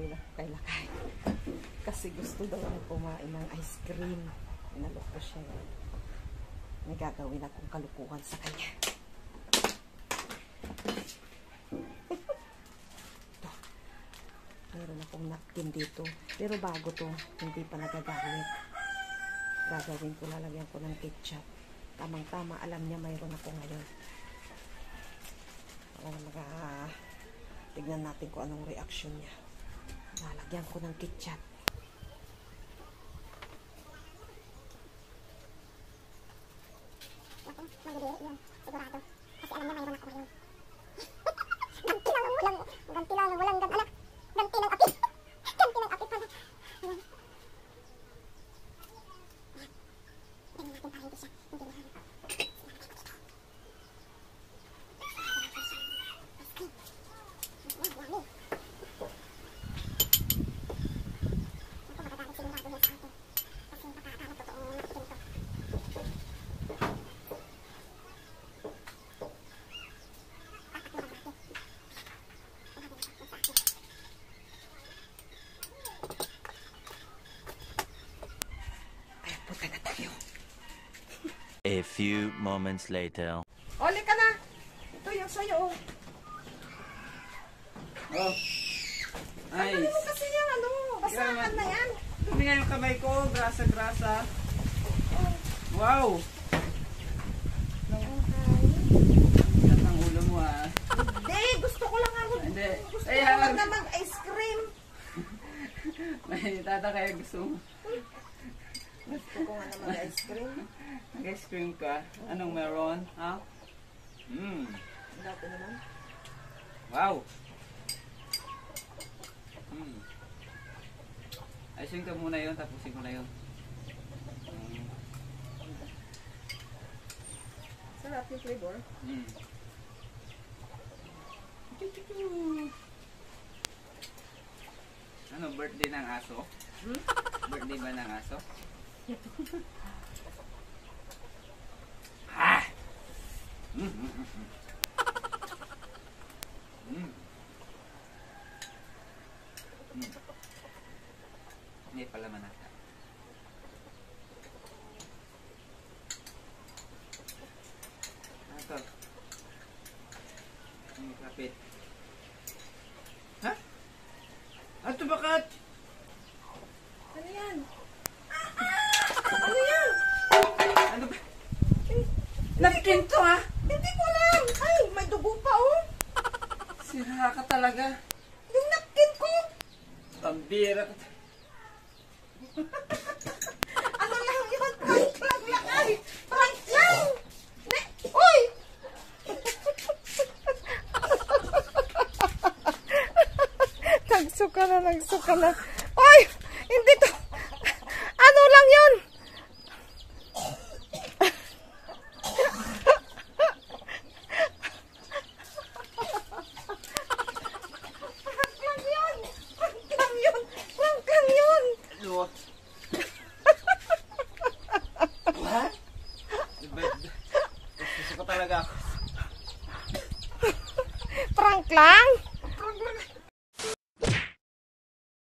gagawin ako kay Lakay. Kasi gusto daw niya kumain ng ice cream. Inalok ko siya. May gagawin akong kalukuhan sa kanya. Ito. Meron akong napkin dito. Pero bago to, hindi pa nagagamit. Gagawin ko, lalagyan ko ng ketchup. Tamang-tama, alam niya mayroon ako ngayon. Tignan natin kung anong reaction niya. Lalagyan ko ng ketchup. Magdidiri yun, sigurado. Kasi alam niya mayroon ako ngayon. Ganti lang walang anak. Ganti ng api. Ganti ng api pala. Ayan. Tingnan natin para hindi siya. Hindi na. A few moments later. Oli ka na! Ito yung sa'yo. Oh. Ay. Ano mo kasi yung ano? Basahan na yan. Dumi nga yung kamay ko. Grasa-grasa. Oh. Wow! At ang ulo mo ah. Hindi! Gusto ko lang ako. Hindi. Gusto ko lang naman ice cream. May tata kaya gusto mo. Gusto ko nga naman ice cream. Nag-ice cream ka? Anong meron? Ha? Dati naman. Wow! Ayusin ka muna yun, tapusin ko na yun. Sarap yung flavor. Ano, birthday ng aso? Birthday ba ng aso? Ah! Hindi pala manata. Ito. Ang kapit. Ha? Ato bakat? Ano yan? Ano yan? Ano ba? Napkin to ha? Hindi ko lang. Ay, may dugo pa oh. Sira ka talaga. Yung napkin ko. Pambira ka. Ano lang yun? Prank lang Lakay. Prank lang. Uy! Nagsuka na. Ay! Hindi to.